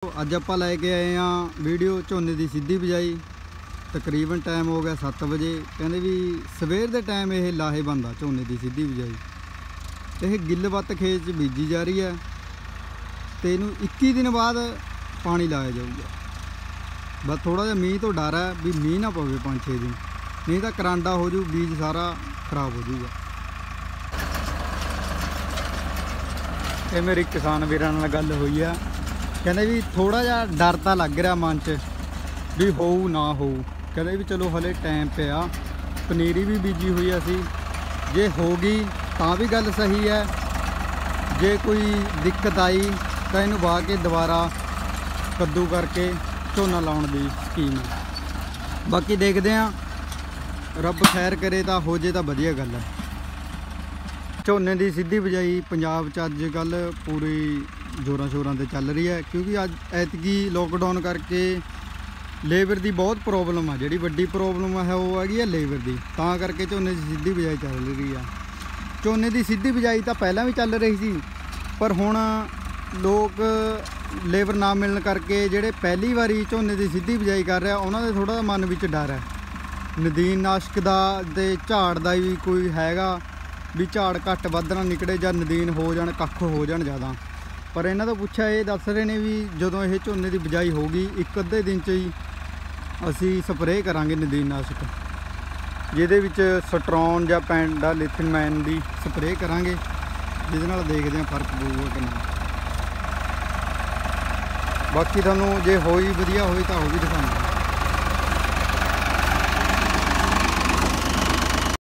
अज आपां लैके आए हाँ वीडियो झोने की सीधी बिजाई। तकरीबन टाइम हो गया 7 बजे। कहते भी सवेर के टाइम ये लाहे बनता झोने की सीधी बिजाई। यह गिलवत खेत च बीजी जा रही है तो इनू 21 दिन बाद पानी लाया जाऊगा। बस थोड़ा जिहा मीह तो डर है भी मीह ना पवे 5-6 दिन, नहीं तो करांडा हो जू, बीज सारा खराब हो जाऊगा। ये मेरी किसान वीरां नाल गल हुई है, कहते भी थोड़ा जिहा डर तो लग रहा मन च भी होऊ ना होऊ। कहते भी चलो हले टाइम पिया, पनीरी भी बीजी हुई असी, जे होगी तो भी गल सही है, जे कोई दिक्कत आई तो इनू वाह के दोबारा कद्दू करके झोना लाउण दी स्कीम है। बाकी देखते हैं, रब खैर करे तो हो जे तो वधिया गल है। झोने की सीधी बिजाई पंजाब च अजकल पूरी जोरां शोरां ते चल रही है, क्योंकि अज ऐतकी लॉकडाउन करके लेबर की बहुत प्रॉब्लम है। जिहड़ी वड्डी प्रॉब्लम है वो हैगी है लेबर की, तां करके झोने की सीधी बिजाई चल रही है। झोने की सीधी बिजाई तो पहलां भी चल रही सी, पर हुण लोग लेबर ना मिलण करके जिहड़े पहली वारी झोने की सीधी बिजाई कर रहे उन्हां दे थोड़ा मन विच डर है। नदीन नाशक दा ते झाड़ दा भी कोई हैगा भी झाड़ घट वध ना निकले जां नदीन हो जाण, कख हो जाण ज़्यादा। पर इन्हां तो पुछिआ ये दस रहे ने भी जदों ये झोने की बिजाई होगी एक अद्धे दिन च ही असी स्प्रे करांगे नदीन नाशक, जिहदे विच सट्रॉन जां पेंडालिथियम की स्प्रे करांगे, जिहदे नाल देखदे हां फर्क पऊगा कि नहीं। बाकी तुहानूं जे होई वधिया होई तां वो भी दिखाऊंगा।